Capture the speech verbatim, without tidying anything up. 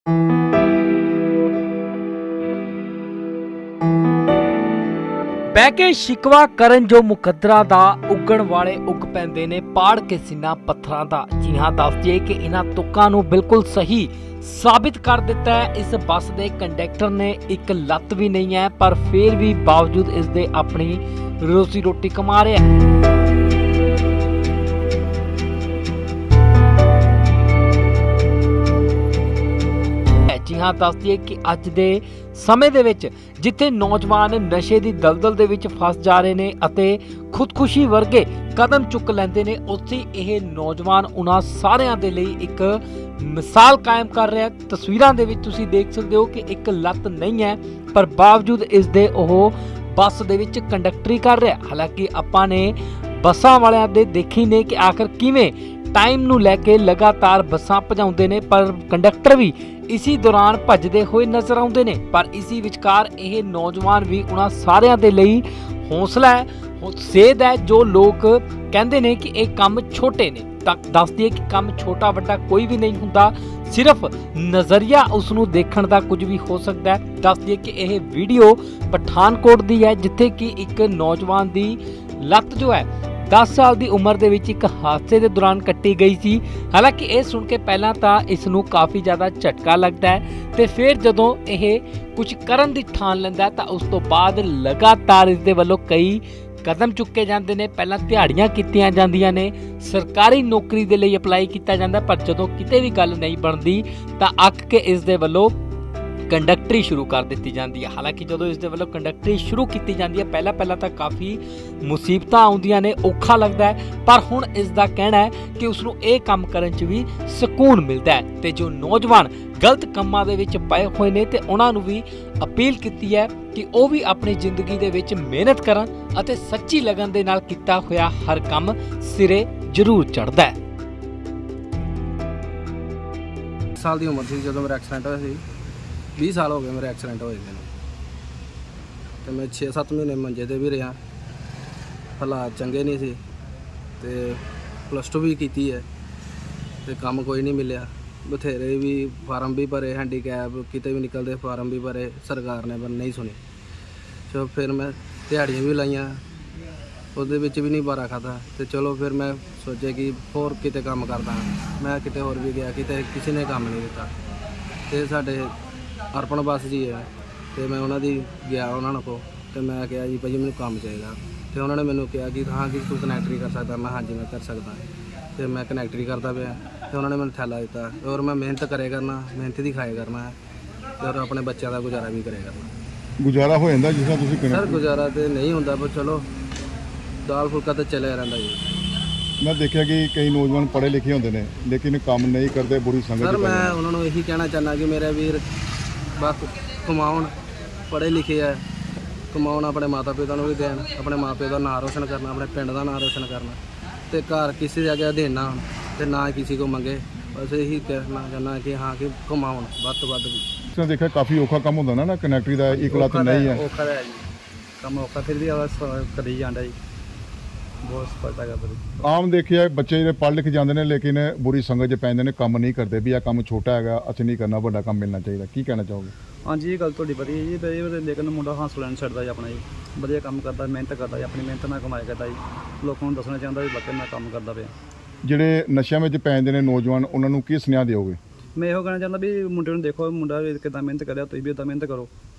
ਬਹਿ ਕੇ ਸ਼ਿਕਵਾ ਕਰਨ ਜੋ ਮੁਕੱਦਰਾਂ ਦਾ ਉੱਗਣ ਵਾਲੇ ਉੱਗ ਪੈਂਦੇ ਨੇ ਪਾੜ ਕੇ ਸੀਨਾ ਪੱਥਰਾਂ ਦਾ। ਜੀ ਹਾਂ, ਦੱਸ ਦਈਏ ਕਿ ਇਹਨਾਂ ਤੁਕਾਂ ਨੂੰ ਬਿਲਕੁਲ ਸਹੀ ਸਾਬਿਤ ਕਰ ਦਿੱਤਾ ਹੈ ਇਸ ਬੱਸ ਦੇ ਕੰਡਕਟਰ ਨੇ। ਇੱਕ ਲੱਤ ਵੀ ਨਹੀਂ ਹੈ ਪਰ ਫਿਰ ਵੀ ਬਾਵਜੂਦ ਇਸ ਦੇ ਆਪਣੀ ਰੋਜ਼ੀ ਰੋਟੀ ਕਮਾ ਰਿਹਾ ਹੈ। जी हाँ, दस दिए कि अज दे समय दे विच जिथे नौजवान नशे की दलदल दे विच फस जा रहे ने अते खुदकुशी वर्गे कदम चुक लैंदे ने, उत्थे यह नौजवान उन्हां सारियां दे लई एक मिसाल कायम कर रहा है। तस्वीरां दे विच तुसीं देख सकते हो कि एक लत नहीं है पर बावजूद इस दे ओह बस दे विच कंडक्टरी कर रहा है। हालांकि आपां ने बसां वालियां दे देखी ने कि आखिर किवें टाइम नूं लैके लगातार बसां भजाउंदे ने पर कंडक्टर भी इसी दौरान भजदे हुए नजर आउंदे ने। पर इसी विचकार यह नौजवान भी उन्हां सारियां दे लई हौसला है, सेध है जो लोग कहंदे ने कि ये काम छोटे ने। तक दस दिए कि काम छोटा वड्डा कोई भी नहीं हुंदा, सिर्फ नज़रिया उसनूं देखण दा कुछ भी हो सकता है। दस दिए कि यह वीडियो पठानकोट दी है जिथे कि एक नौजवान दी लत जो है दस साल की उम्र दे विच एक हादसे के दौरान कट्टी गई थी। हालांकि ये सुन के पहला तो इसनूं काफ़ी ज़्यादा झटका लगता है तो फिर जदों यह कुछ करन दी ठान लैंदा है तो उस तो बाद लगातार इस दे वल्लों कई कदम चुके जाते हैं। पहला दिहाड़ियां कीतियां जांदियां ने, सरकारी नौकरी दे लई अपलाई किया जाता, पर जदों किते भी गल नहीं बनती तो अक के इस दे वल्लों कंडक्टरी शुरू कर दी जाती है। हालांकि जो इस दे वल्लों कंडक्टरी शुरू की जाती है पहला पहला तो काफ़ी मुसीबत आउंदियां ने, औखा लगता है, पर हुण इसका कहना है कि उसनूं ये काम करन च भी सुकून मिलता है। तो जो नौजवान गलत कामां दे विच पए हुए ने ते उन्हां नूं भी अपील की है कि वह भी अपनी जिंदगी दे विच मेहनत करन अते सच्ची लगन दे नाल कीता होया हर काम सिरे जरूर चढ़दा है। साल दी उम्र सी जदों मेरा एक्सीडेंट होया सी, बीस साल हो गए मेरे एक्सीडेंट होए ने तो मैं छे सत्त महीने मंजे ते भी रहा, हालात चंगे नहीं सी ते प्लस टू भी की है तो काम कोई नहीं मिलिया। बथेरे भी फार्म भी भरे, हैंडीकैप किते भी निकलते फार्म भी भरे, सरकार ने पर नहीं सुनी। तो फिर मैं दिहाड़ियाँ भी लाइया, उहदे विच भी नहीं बारा खाता तो चलो फिर मैं सोचे कि होर किते काम करदा। मैं किते होर भी गया, किते किसी ने काम नहीं दिता तो साडे अर्पण बस जी है तो मैं उन्होंने गया उन्होंने को तो मैं कहा जी भाई मैंने काम चाहिए तो उन्होंने मैंने कहा कि हाँ कि तू कनैक्टरी कर सकता। मैं हाँ जी मैं कर सकता तो मैं कनैक्टरी करता पाया तो उन्होंने मैंने थैला दिता और मैं मेहनत करे करना, मेहनत ही खाए करना है और अपने बच्चों का गुजारा भी करे करना। गुजारा हो जाता जिस तरह तुसीं सर गुजारा तो नहीं होता पर चलो दाल फुल्का तो चलिया रहता जी। मैं देखा कि कई नौजवान पढ़े लिखे होंगे ने लेकिन काम नहीं करते, बुरी संगत। सर मैं उन्होंने यही कहना चाहना कि मेरे वीर बस कमाउन, पढ़े लिखे है, कमाउन अपने माता पिता को भी देन, अपने माँ प्यो का नाम रोशन करना, अपने पिंड का नाम रोशन करना तो घर किसी जगह देना तो ना किसी को मंगे। बस यही कहना चाहना कि हाँ कि कमाउन वध तो वध। देखा काफ़ी औखा काम होंदा ना ना कनैक्टरी का, एक लत नहीं है, औखा है जी काम औखा फिर भी करी जाता जी बहुत सफलता करता। आम देखिए बच्चे जो पढ़ लिख जाते हैं लेकिन बुरी संगत च पैंदे ने, काम नहीं करते भी आ काम छोटा है अच्छे नहीं करना, बड़ा काम मिलना चाहिए। की कहना चाहोगे? हाँ जी ये गल थोड़ी पता जी भाई, लेकिन मुंडा हौसला नहीं छड्डदा जी अपना जी, वधिया काम करता, मेहनत करता जी, अपनी मेहनत नाल कमाई करता जी, लोगों को दसना चाहता भी बाकी मैं काम करता पे। ਜਿਹੜੇ ਨਸ਼ਿਆਂ ਵਿੱਚ ਪੈਂਦੇ ਨੇ ਨੌਜਵਾਨ ਉਹਨਾਂ ਨੂੰ ਕੀ ਸੁਨੇਹਾ ਦਿਓਗੇ? मैं यो कहना चाहता भी मुंडे नूं देखो, मुंडा कितना मेहनत कर रहा, तुसीं भी उदा मेहनत करो।